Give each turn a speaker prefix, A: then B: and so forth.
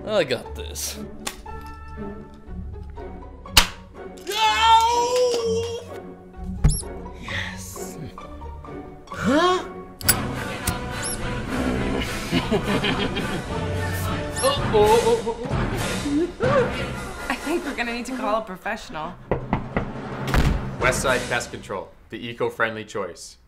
A: I got this. Yes. Huh?
B: I think we're gonna need to call a professional.
C: Westside Pest Control, the eco-friendly choice.